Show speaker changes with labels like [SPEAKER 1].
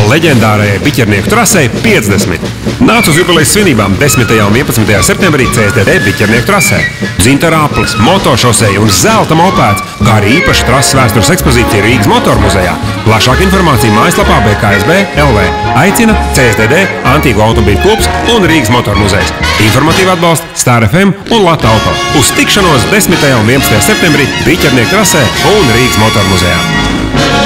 [SPEAKER 1] leģendārajai Biķernieku trasei 50. Nāc uz jubilejas svinībām 10. un 11. septembrī CSDD Biķernieku trasē. Dzintara aplis, motošoseja un zelta mopēds, kā arī īpaša trases vēstures ekspozīcija Rīgas motoru muzejā. Plašāka informācija mājaslapā BKSB LV. Aicina CSDD, Antīgo automobīļu klubs un Rīgas motoru muzejs. Informatīvi atbalsta Star FM un Lata Auto. Uz tikšanos 10. un 11. septembrī Biķernieku trasē un Rīgas motoru muzejā.